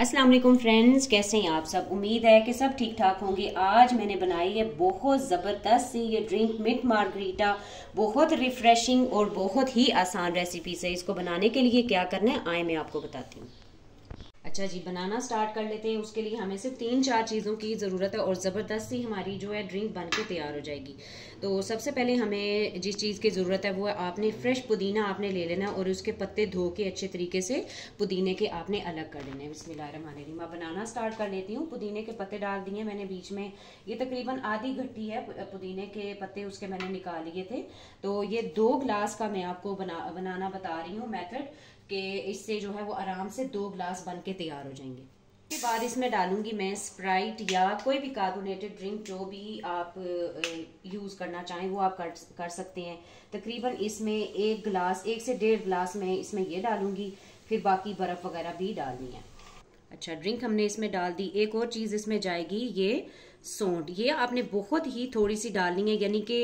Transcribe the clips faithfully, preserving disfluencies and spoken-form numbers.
अस्सलाम वालेकुम फ्रेंड्स, कैसे हैं आप सब। उम्मीद है कि सब ठीक ठाक होंगे। आज मैंने बनाई है बहुत ज़बरदस्त सी ये ड्रिंक मिंट मार्गरीटा। बहुत रिफ्रेशिंग और बहुत ही आसान रेसिपी से इसको बनाने के लिए क्या करना है आए मैं आपको बताती हूँ। अच्छा जी, बनाना स्टार्ट कर लेते हैं। उसके लिए हमें सिर्फ तीन चार चीज़ों की ज़रूरत है और ज़बरदस्त सी हमारी जो है ड्रिंक बन के तैयार हो जाएगी। तो सबसे पहले हमें जिस चीज़ की ज़रूरत है वो है आपने फ्रेश पुदीना आपने ले लेना और उसके पत्ते धो के अच्छे तरीके से पुदीने के आपने अलग कर लेने हैं। बिस्मिल्लाहिर्रहमानिर्रहीम। मैं बनाना स्टार्ट कर लेती हूँ। पुदीने के पत्ते डाल दिए मैंने बीच में, ये तकरीबन आधी घट्टी है पुदीने के पत्ते उसके मैंने निकाल लिए थे। तो ये दो ग्लास का मैं आपको बना बनाना बता रही हूँ मेथड, कि इससे जो है वो आराम से दो ग्लास बन के तैयार हो जाएंगे। उसके बाद इसमें डालूंगी मैं स्प्राइट या कोई भी कार्बोनेटेड ड्रिंक जो भी आप यूज़ करना चाहें वो आप कर कर सकते हैं। तकरीबन इसमें एक गिलास एक से डेढ़ गिलास में इसमें ये डालूंगी, फिर बाकी बर्फ़ वगैरह भी डालनी है। अच्छा, ड्रिंक हमने इसमें डाल दी। एक और चीज़ इसमें जाएगी ये सौंठ। ये आपने बहुत ही थोड़ी सी डालनी है, यानी कि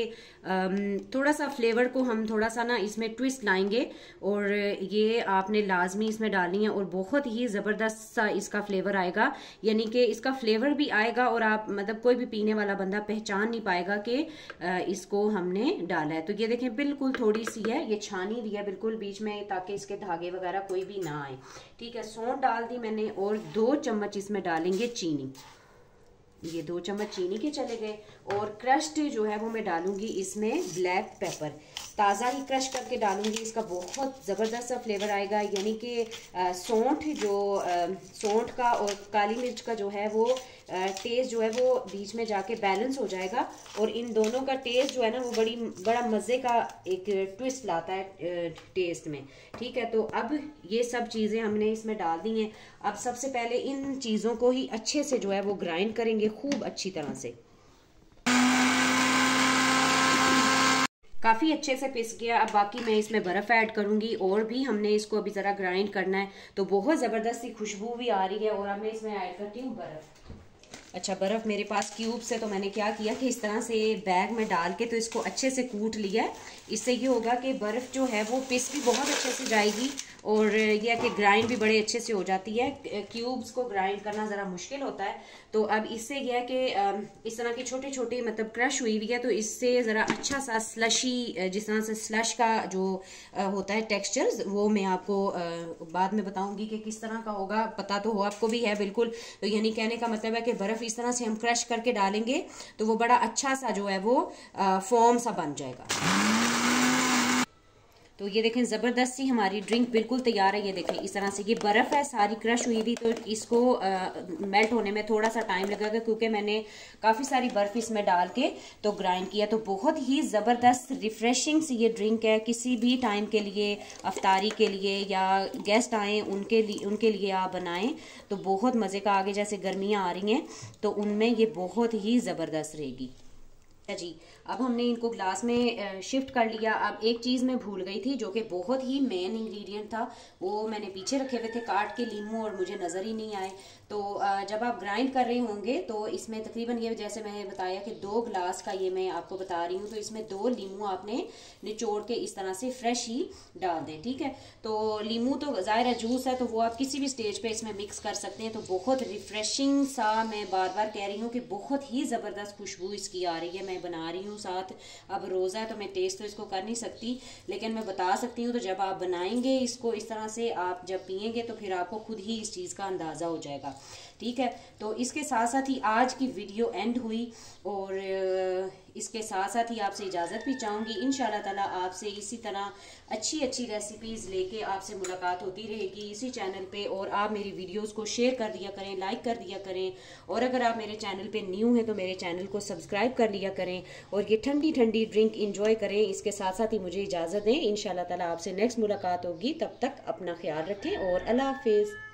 थोड़ा सा फ्लेवर को हम थोड़ा सा ना इसमें ट्विस्ट लाएंगे और ये आपने लाजमी इसमें डालनी है और बहुत ही ज़बरदस्त सा इसका फ्लेवर आएगा। यानी कि इसका फ्लेवर भी आएगा और आप मतलब कोई भी पीने वाला बंदा पहचान नहीं पाएगा कि इसको हमने डाला है। तो ये देखें बिल्कुल थोड़ी सी है, ये छानी दी है बिल्कुल बीच में ताकि इसके धागे वगैरह कोई भी ना आए। ठीक है, सौंठ डाल दी मैंने और दो चम्मच इसमें डालेंगे चीनी। ये दो चम्मच चीनी के चले गए। और क्रश्ड जो है वो मैं डालूंगी इसमें ब्लैक पेपर, ताज़ा ही क्रश करके डालूंगी। इसका बहुत ज़बरदस्त सा फ्लेवर आएगा। यानी कि सौंठ जो सौंठ का और काली मिर्च का जो है वो टेस्ट जो है वो बीच में जाके बैलेंस हो जाएगा और इन दोनों का टेस्ट जो है ना वो बड़ी बड़ा मज़े का एक ट्विस्ट लाता है टेस्ट में। ठीक है, तो अब ये सब चीज़ें हमने इसमें डाल दी हैं। अब सबसे पहले इन चीज़ों को ही अच्छे से जो है वो ग्राइंड करेंगे खूब अच्छी तरह से। काफ़ी अच्छे से पिस गया। अब बाकी मैं इसमें बर्फ़ ऐड करूंगी और भी हमने इसको अभी ज़रा ग्राइंड करना है। तो बहुत ज़बरदस्त सी खुशबू भी आ रही है और अब मैं इसमें ऐड करती हूँ बर्फ़। अच्छा, बर्फ़ मेरे पास क्यूब से, तो मैंने क्या किया कि इस तरह से बैग में डाल के तो इसको अच्छे से कूट लिया है। इससे ये होगा कि बर्फ़ जो है वो पिस भी बहुत अच्छे से जाएगी और यह कि ग्राइंड भी बड़े अच्छे से हो जाती है। क्यूब्स को ग्राइंड करना ज़रा मुश्किल होता है। तो अब इससे यह है कि इस तरह की छोटी छोटी मतलब क्रश हुई हुई है तो इससे ज़रा अच्छा सा स्लशी, जिस तरह से स्लश का जो होता है टेक्सचर, वो मैं आपको बाद में बताऊंगी कि किस तरह का होगा। पता तो हो आपको भी है बिल्कुल। तो यानी कहने का मतलब है कि बर्फ़ इस तरह से हम क्रश करके डालेंगे तो वो बड़ा अच्छा सा जो है वो फॉर्म सा बन जाएगा। तो ये देखें ज़बरदस्त सी हमारी ड्रिंक बिल्कुल तैयार है। ये देखें इस तरह से ये बर्फ़ है सारी क्रश हुई थी, तो इसको आ, मेल्ट होने में थोड़ा सा टाइम लगेगा क्योंकि मैंने काफ़ी सारी बर्फ़ इसमें डाल के तो ग्राइंड किया। तो बहुत ही ज़बरदस्त रिफ़्रेशिंग सी ये ड्रिंक है। किसी भी टाइम के लिए, अफ्तारी के लिए या गेस्ट आएँ उनके लिए उनके लिए आप बनाएँ तो बहुत मज़े का। आगे जैसे गर्मियाँ आ रही हैं तो उनमें ये बहुत ही ज़बरदस्त रहेगी। जी, अब हमने इनको ग्लास में शिफ्ट कर लिया। अब एक चीज़ मैं भूल गई थी जो कि बहुत ही मेन इंग्रेडिएंट था, वो मैंने पीछे रखे हुए थे काट के लीमू और मुझे नज़र ही नहीं आए। तो जब आप ग्राइंड कर रहे होंगे तो इसमें तकरीबन ये जैसे मैंने बताया कि दो ग्लास का ये मैं आपको बता रही हूँ, तो इसमें दो लीमू आपने निचोड़ के इस तरह से फ्रेश ही डाल दें। ठीक है, तो लीमू तो ज़ाहिर है जूस है तो वो आप किसी भी स्टेज पे इसमें मिक्स कर सकते हैं। तो बहुत रिफ्रेशिंग सा, मैं बार बार कह रही हूँ कि बहुत ही ज़बरदस्त खुशबू इसकी आ रही है। मैं बना रही हूँ साथ, अब रोज़ा है तो मैं टेस्ट तो इसको कर नहीं सकती लेकिन मैं बता सकती हूँ। तो जब आप बनाएंगे इसको इस तरह से, आप जब पियेंगे तो फिर आपको खुद ही इस चीज़ का अंदाज़ा हो जाएगा। ठीक है, तो इसके साथ साथ ही आज की वीडियो एंड हुई और इसके साथ साथ ही आपसे इजाज़त भी चाहूँगी। इंशाल्लाह ताला आपसे इसी तरह अच्छी अच्छी रेसिपीज़ लेके आपसे मुलाकात होती रहेगी इसी चैनल पे। और आप मेरी वीडियोस को शेयर कर दिया करें, लाइक कर दिया करें और अगर आप मेरे चैनल पे न्यू हैं तो मेरे चैनल को सब्सक्राइब कर लिया करें और ये ठंडी ठंडी ड्रिंक इंजॉय करें। इसके साथ साथ ही मुझे इजाज़त दें। इंशाल्लाह ताला आपसे नेक्स्ट मुलाकात होगी। तब तक अपना ख्याल रखें और अल्लाह हाफिज़।